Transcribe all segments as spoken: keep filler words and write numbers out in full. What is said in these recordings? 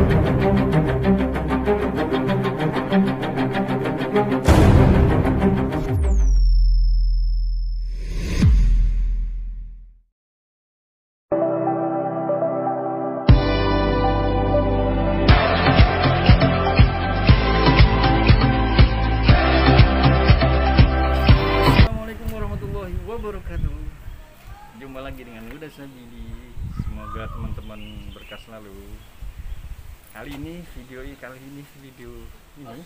Wabarakatuh. Jumpa lagi dengan Huda Sabili. Semoga teman-teman berkah selalu. Kali ini video ini kali ini video ini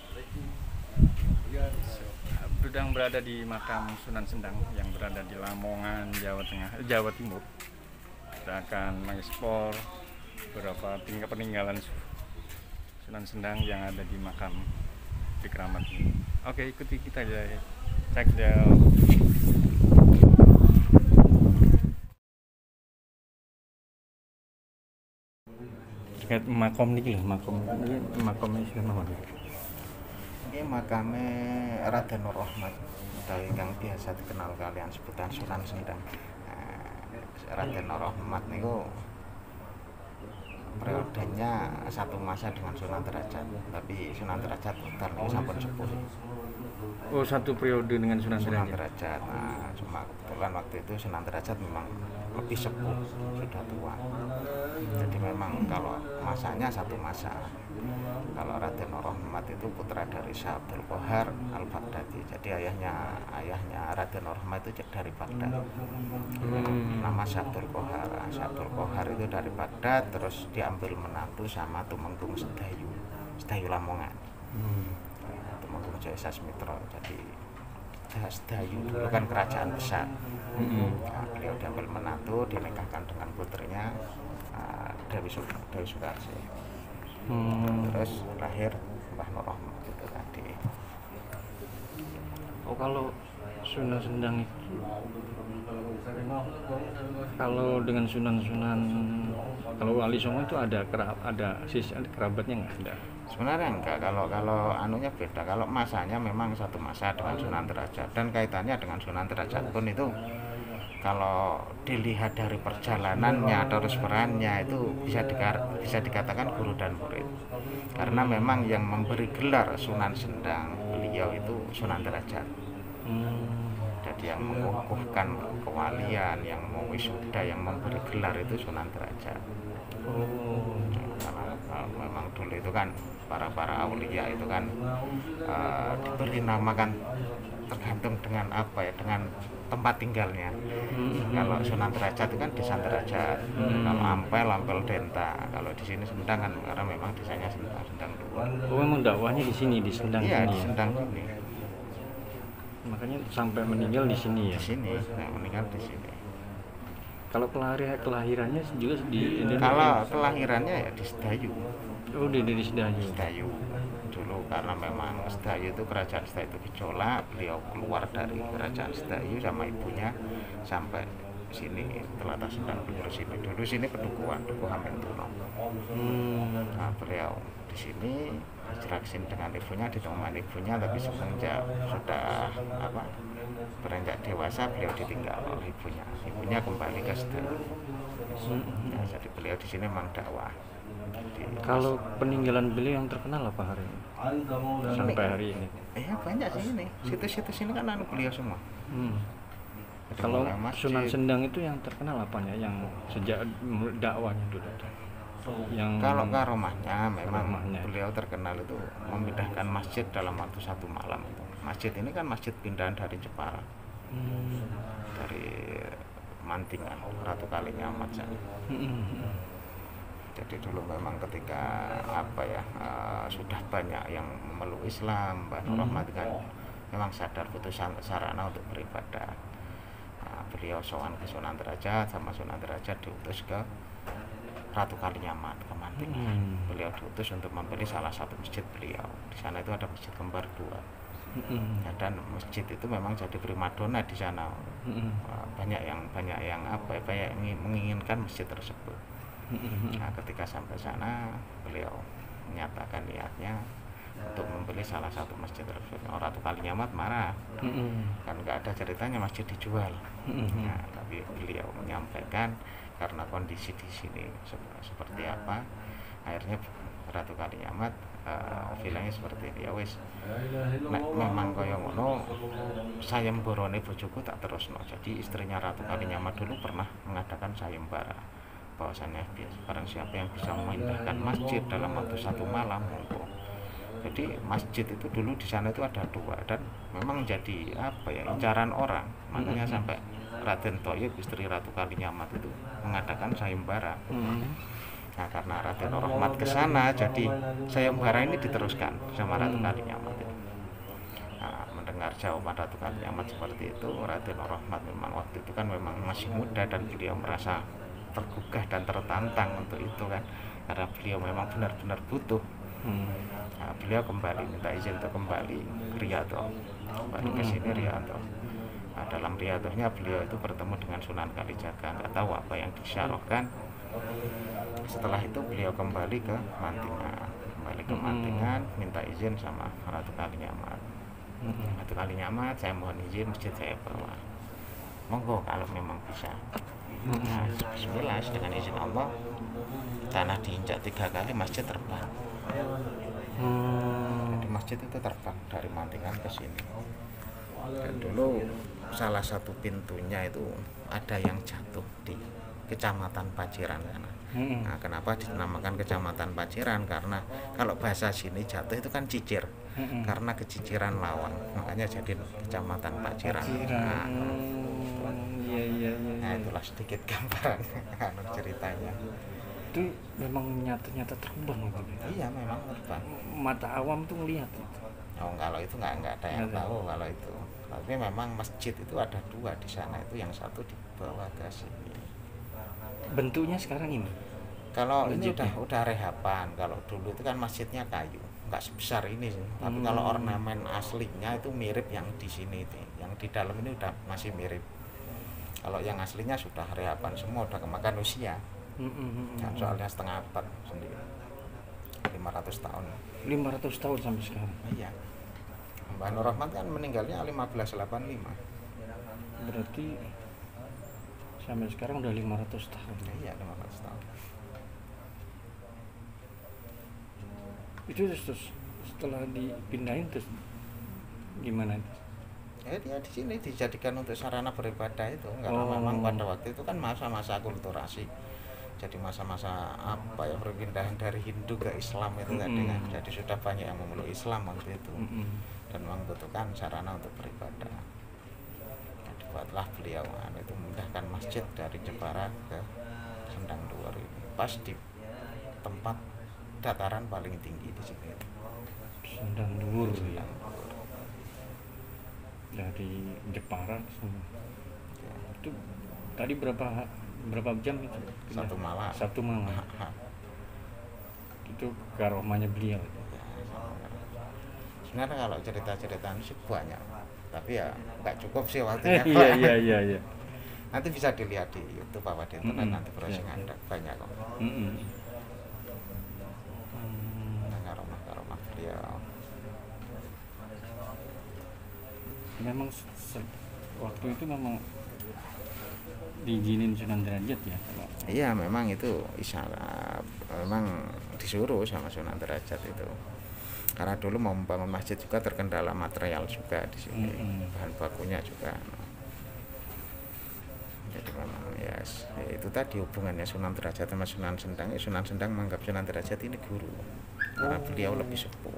sedang berada di makam Sunan Sendang yang berada di Lamongan, Jawa Tengah, Jawa Timur. Kita akan mengeksplor beberapa tingkat peninggalan Sunan Sendang yang ada di makam di keramat ini. Oke, ikuti kita aja. Check it out. Terkait makom niki lho, makom ini makomnya Sunan Sendang. Ini makamnya Raden Nur Rahmat, utawi kang biasa dikenal kalian sebutan Sunan Sendang. Nah, Raden Nur Rahmat niku periodenya satu masa dengan Sunan Derajat, tapi Sunan Derajat total niku sampun sepuh. Oh, satu periode dengan Sunan Sunan Derajat. Derajat. Nah, cuma kebetulan waktu itu Sunan Derajat memang lebih sepuh, sudah tua. Jadi memang kalau masanya satu masa. Kalau Raden Nur Rahmat itu putra dari Syekh Abdul Qahar Al-Baghdadi. Jadi ayahnya ayahnya Raden Nur Rahmat itu dari Baghdad. Hmm. Nama Syekh Abdul Qahar. Syekh Abdul Qahar itu dari Baghdad, terus diambil menantu sama Tumenggung Sedayu, Sedayu Lamongan. Hmm. Tumenggung Jaya Sasmitra. Jadi Sedayu dulu kan kerajaan besar. Hmm. Nah, beliau diambil menantu, dinikahkan dengan putrinya uh, Dewi Sukarsih. Hmm. Terus lahir Mbah Nur Rahmat itu tadi. Oh, kalau Sunan Sendang itu, kalau dengan Sunan-Sunan, kalau Wali Songo itu ada kerab, ada sisa kerabatnya nggak ada? Sebenarnya enggak, kalau kalau anunya beda. Kalau masanya memang satu masa dengan Sunan Derajat, dan kaitannya dengan Sunan Derajat pun itu kalau dilihat dari perjalanannya atau perannya itu bisa dikar, bisa dikatakan guru dan murid. Karena memang yang memberi gelar Sunan Sendang beliau itu Sunan Derajat. Hmm. Jadi yang mengukuhkan kewalian, yang mau wisuda, yang memberi gelar itu Sunan Derajat. Oh. Karena uh, memang dulu itu kan para para aulia itu kan uh, diberi nama kan tergantung dengan apa ya, dengan tempat tinggalnya. Hmm. Kalau Sunan Derajat itu kan desa Derajat. Hmm. Kalau Ampel, Ampel Denta. Kalau di sini Sendang kan karena memang desanya Sendang, Sendang dua. Oh, memang dakwahnya di sini, di Sendang. Iya, sini, di Sendang ya? Sini. Makanya sampai meninggal di sini ya. Di sini, nah, meninggal di sini. Kalau kelahiran kelahirannya juga di Indonesia. Kalau kelahirannya ya di Sedayu. Oh, di, di Sedayu. Sedayu. Dulu karena memang Sedayu itu kerajaan Sedayu itu gejolak, beliau keluar dari kerajaan Sedayu sama ibunya sampai sini Telaga Sendang dulu sini. Dulu sini Pedukuhan, Dukuh Hamentuno. Hmm. Nah, beliau di sini diraksin dengan ibunya, ditemani ibunya, tapi semenjak sudah apa beranjak dewasa beliau ditinggal oleh ibunya. Ibunya kembali ke Sedayu. Hmm. Nah, jadi beliau di sini memang dakwah. Di, kalau peninggalan beliau yang terkenal apa hari ini? Sampai hari ini? Eh banyak sih ini. Situs-situs ini kan anu beliau semua. Hmm. Kalau Sunan Sendang itu yang terkenal apanya? Yang sejak dakwahnya dulu. Yang kalau karomahnya memang karomahnya. Beliau terkenal itu memindahkan masjid dalam waktu satu malam. Masjid ini kan masjid pindahan dari Jepara. Hmm. Dari Mantingan, Ratu Kalinyamat sana. Hmm. Jadi dulu memang ketika apa ya uh, sudah banyak yang memeluk Islam, Mbah Nur Rahmat kan memang sadar butuh sarana untuk beribadah. Nah, beliau sowan ke Sunan Derajat, sama Sunan Derajat diutus ke Ratu Kalinyamat ke Mantingan. Hmm. Beliau diutus untuk membeli salah satu masjid beliau. Di sana itu ada masjid kembar dua. Hmm. Ya, dan masjid itu memang jadi primadona di sana. Hmm. Uh, banyak yang banyak yang apa ya, banyak yang menginginkan masjid tersebut. Nah, ketika sampai sana beliau menyatakan niatnya untuk membeli salah satu masjid tersebut. Ratu Kalinyamat marah, mm-hmm. kan nggak ada ceritanya masjid dijual. Mm-hmm. Nah, tapi beliau menyampaikan karena kondisi di sini seperti apa, akhirnya Ratu Kalinyamat uh, bilangnya seperti ini, ya wis nek memang kaya ngono sayembarane bojoku tak terusno. Jadi istrinya Ratu Kalinyamat dulu pernah mengadakan sayembara bahwasannya barang siapa yang bisa memindahkan masjid dalam waktu satu malam monggo. Jadi masjid itu dulu di sana itu ada dua dan memang jadi apa ya incaran orang, makanya sampai Raden Thoyib istri Ratu Kalinyamat itu mengadakan sayembara. Nah karena Raden Rahmat ke sana, jadi sayembara ini diteruskan sama Ratu Kalinyamat itu. Nah, mendengar jawaban Ratu Kalinyamat seperti itu, Raden Rahmat memang waktu itu kan memang masih muda dan beliau merasa tergugah dan tertantang untuk itu kan, karena beliau memang benar-benar butuh. Nah, beliau kembali minta izin untuk kembali ke Riyadh, kembali ke sini Riyadh. Nah, dalam Riyadhnya beliau itu bertemu dengan Sunan Kalijaga, nggak tahu apa yang disyarahkan. Setelah itu beliau kembali ke Mantingan, kembali ke Mantingan, minta izin sama Ratu Kalinyamat. Ratu Kalinyamat, saya mohon izin masjid saya bawa. Monggo kalau memang bisa. Nah, bismillah dengan izin Allah, tanah diinjak tiga kali masjid terbang. Jadi masjid itu terbang dari Mantingan ke sini. Dan dulu salah satu pintunya itu ada yang jatuh di Kecamatan Paciran sana. Nah, kenapa dinamakan Kecamatan Paciran? Karena kalau bahasa sini jatuh itu kan cicir, karena keciciran lawang, makanya jadi Kecamatan Paciran. Nah, iya, iya, iya. nah itulah sedikit gambaran ceritanya. Itu memang nyata-nyata terbang gitu. Iya memang terbang. Mata awam tuh ngelihat itu. Oh kalau itu nggak nggak ada yang tahu kalau itu. Tapi memang masjid itu ada dua di sana, itu yang satu dibawa ke sini. Bentuknya sekarang ini. Kalau masjidnya. ini udah udah rehapan. Kalau dulu itu kan masjidnya kayu, nggak sebesar ini sih. Tapi Hmm. kalau ornamen aslinya itu mirip yang di sini itu. Yang di dalam ini udah masih mirip. Kalau yang aslinya sudah rehapan semua, udah kemakan usia. Hmm. Dan soalnya setengah abad sendiri, lima ratus tahun. lima ratus tahun sampai sekarang. Iya. Mbah Nur Rahmat kan meninggalnya lima belas delapan puluh lima. Berarti sampai sekarang udah lima ratus tahun. Iya, lima ratus tahun. Itu terus, terus setelah dipindahin terus gimana itu? Ya dia di sini dijadikan untuk sarana beribadah itu, karena Oh. memang pada waktu itu kan masa-masa akulturasi. Jadi masa-masa apa ya perpindahan dari Hindu ke Islam itu kan, Mm-mm. dengan jadi sudah banyak yang memeluk Islam waktu itu. Mm-mm. Dan membutuhkan sarana untuk beribadah. Jadi buatlah beliau anu itu memindahkan masjid dari Jepara ke Sendang Dhuwur ini, pas di tempat dataran paling tinggi di sini. Sendang Dhuwur ya. Sendang Dhuwur. Dari Jepara ke sana. Ya, Itu tadi berapa berapa jam itu? satu malam. Satu malam. Itu karomahnya beliau. Ya, sebenarnya kalau cerita-cerita ini sih banyak, tapi ya nggak cukup sih waktunya. Iya iya iya iya. Nanti bisa dilihat di YouTube apa di internet, Mm-mm. nanti browsing Ya, ya. ada banyak kok. Mm-mm. Hmm. Nah, karomah-karomah beliau. Memang se- waktu itu memang diizinin Sunan Derajat ya kalau Iya memang itu isyarat, memang disuruh sama Sunan Derajat itu. Karena dulu mau membangun masjid juga terkendala material juga di sini, Mm-mm. bahan bakunya juga. Jadi memang ya, ya itu tadi hubungannya Sunan Derajat sama Sunan Sendang. Ya, Sunan Sendang menganggap Sunan Derajat ini guru, karena beliau lebih sepuh.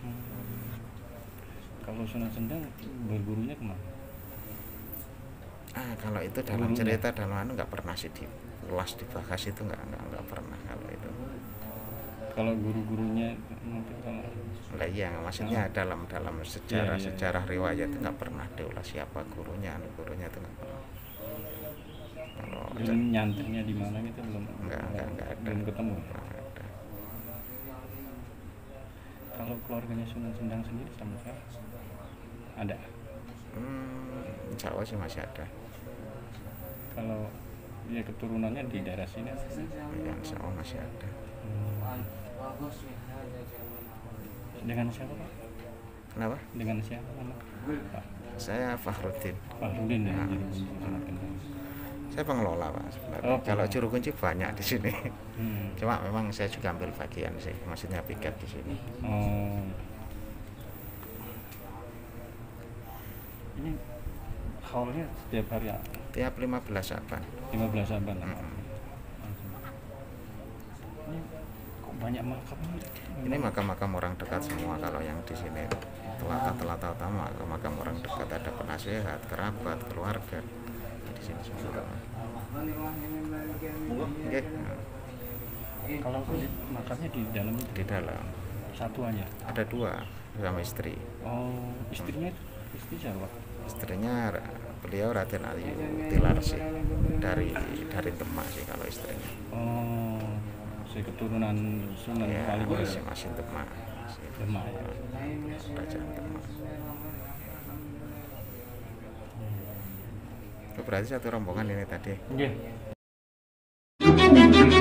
kalau Sunan Sendang bergurunya kemana? Ah kalau itu dalam Gurunya. cerita dalam anu nggak pernah sih diulas dibahas, itu nggak nggak nggak pernah kalau itu. Kalau guru-gurunya mungkin kalau Lah iya, maksudnya dalam dalam sejarah Iya, iya, iya. sejarah riwayat itu nggak pernah diulas siapa gurunya, anu gurunya itu nggak pernah. Kalau belum nyanternya di mana gitu belum nggak nggak nggak ada. belum ketemu. Nggak ada. Kalau keluarganya Sunan Sendang sendiri sama siapa? Ada. Hmm, insya Allah sih masih ada. Kalau ya keturunannya di daerah sini. Ya, insya Allah masih ada. Dengan siapa Pak? Kenapa? Dengan siapa nama? Pak Saya Fakhruddin. Fahrudin ya. Nah. Jadi Sunan Kendal. Saya pengelola Pak sebenarnya. Oh, Kalau pengelola. juru kunci banyak di sini. Hmm. Cuma memang saya juga ambil bagian sih, maksudnya piket di sini. Oh. Ini haulnya setiap hari ya? Tiap lima belas Saban. lima belas Saban. Mm-mm. Ini kok banyak makam ini? Ini makam-makam orang dekat semua kalau yang di sini. Telata-telata utama, makam orang dekat, ada penasehat, kerabat, keluarga. Di sini semua. Oke. Kalau di- makamnya di dalam itu Di dalam satu aja. ada dua sama istri. Oh, istrinya istri siapa? Istrinya beliau Raden Ayu Tilar sih, dari dari Demak sih kalau istrinya. Oh, si keturunan Sunan Ya, Kalijaga. masih masih Demak. Masih Demak ya. Kerajaan Demak. Itu berarti satu rombongan ini tadi. Iya.